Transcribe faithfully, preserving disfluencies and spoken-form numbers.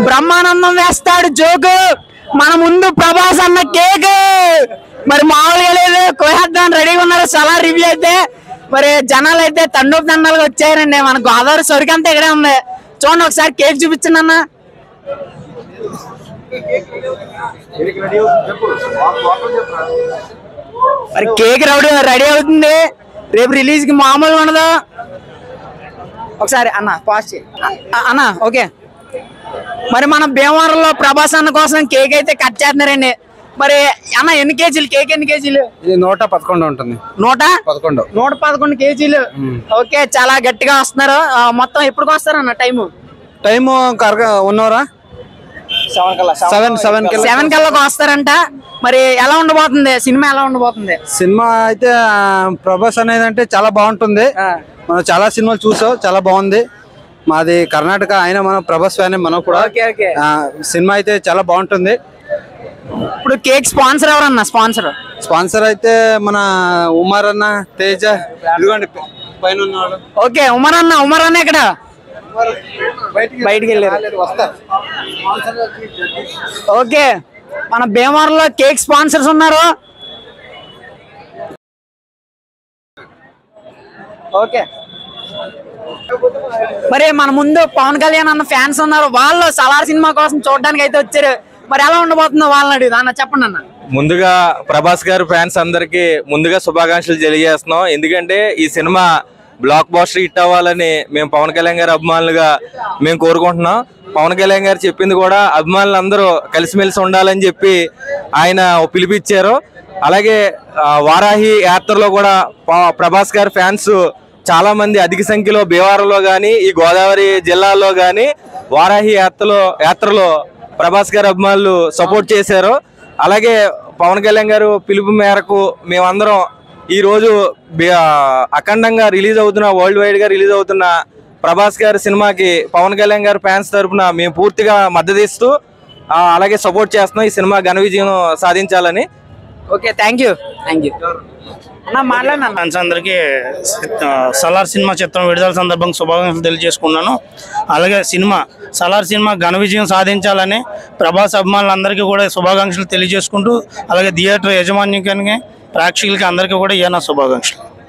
బ్రహ్మానందం వేస్తాడు జోకు, మన ముందు ప్రభాస్ అన్న కేక్. మరి మామూలుగా లేదు, కోహేద్దాం రెడీగా ఉన్నారు. చాలా రివ్యూ అయితే మరి జనాలు అయితే తండ్రి తండాలుగా వచ్చారండి. మన గోదావరి సరుకు అంతా ఇక్కడే ఉంది. చూడండి ఒకసారి కేక్ చూపించండి అన్న. మరి కేక్ రెడీ రెడీ అవుతుంది, రేపు రిలీజ్ కి మామూలుగా ఉండదు. ఒకసారి అన్న పాస్ చేయి అన్న. ఓకే, మరి మన భీమవరంలో ప్రభాస్ అన్న కోసం కేక్ అయితే కట్ చేస్తున్నారండి. మరి అన్న ఎన్ని కేజీలు కేక్? ఎన్ని కేజీలు? నూట పదకొండు ఉంటుంది. నూట పదకొండు నూట పదకొండు కేజీలు. ఓకే, చాలా గట్టిగా వస్తున్నారు. మొత్తం ఎప్పుడు వస్తారు అన్న? టైము టైము ఉన్నవరా సెవెన్ సెవెన్ సెవెన్ కల్లా వస్తారంట. మరి ఎలా ఉండబోతుంది సినిమా? ఎలా ఉండబోతుంది సినిమా? అయితే ప్రభాస్ అనేది అంటే చాలా బాగుంటుంది. మనం చాలా సినిమాలు చూసాం, చాలా బాగుంది. మాది కర్ణాటక, అయినా మనం ప్రభాస్ ఫ్యాన్ మనం కూడా. సినిమా అయితే చాలా బాగుంటుంది. ఇప్పుడు కేక్ స్పాన్సర్ ఎవరన్నా? స్పాన్సర్ స్పాన్సర్ అయితే మన ఉమర్ అన్న, తేజ, ఇదిగోండి పైన ఉన్నాడు. ఓకే, ఉమర్ అన్న. ఉమర్ అన్న ఇక్కడ బయటికి వెళ్ళారు. ఓకే, మన భీమవరంలో కేక్ స్పాన్సర్స్ ఉన్నారు. ఓకే, మరి మన ముందు పవన్ కళ్యాణ్ అన్న ఫ్యాన్స్ ఉన్నారు. వాళ్ళు సలార్ సినిమా కోసం చూడడానికి అయితే వచ్చారు. మరి ఎలా ఉండబోతుందో వాళ్ళని అడుగుదా అన్న. చెప్పండి అన్న. ముందుగా ప్రభాస్ గారు ఫ్యాన్స్ అందరికి ముందుగా శుభాకాంక్షలు తెలియజేస్తున్నాం. ఎందుకంటే ఈ సినిమా బ్లాక్ బాస్టర్ హిట్ అవ్వాలని మేము పవన్ కళ్యాణ్ గారి అభిమానులుగా మేము కోరుకుంటున్నాం. పవన్ కళ్యాణ్ గారు చెప్పింది కూడా అభిమానులు అందరూ కలిసిమెలిసి ఉండాలని చెప్పి ఆయన పిలిపిచ్చారు. అలాగే వారాహి యాత్రలో కూడా ప్రభాస్ గారి ఫ్యాన్స్ చాలా మంది అధిక సంఖ్యలో భీమవరంలో కానీ ఈ గోదావరి జిల్లాలో కానీ వారాహి యాత్రలో యాత్రలో ప్రభాస్ గారి అభిమానులు సపోర్ట్ చేశారు. అలాగే పవన్ కళ్యాణ్ గారు పిలుపు మేరకు మేమందరం ఈరోజు అఖండంగా రిలీజ్ అవుతున్న, వరల్డ్ వైడ్ గా రిలీజ్ అవుతున్న ప్రభాస్ గారి సినిమాకి పవన్ కళ్యాణ్ గారి ఫ్యాన్స్ తరఫున మేము పూర్తిగా మద్దతు ఇస్తూ అలాగే సపోర్ట్ చేస్తున్నాం. ఈ సినిమా ఘన విజయం సాధించాలని. Okay, thank you thank you fans అందరికీ సలార్ సినిమా చిత్రం విడుదల సందర్భంగా శుభాకాంక్షలు తెలియజేసుకున్నాను. అలాగే సినిమా సలార్ సినిమా ఘన విజయం సాధించాలని ప్రభాస్ అభిమానులందరికీ కూడా శుభాకాంక్షలు తెలియజేసుకుంటూ, అలాగే థియేటర్ యజమాన్యానికి, ప్రేక్షకులకి అందరికీ కూడా ఇయ్య నా శుభాకాంక్షలు.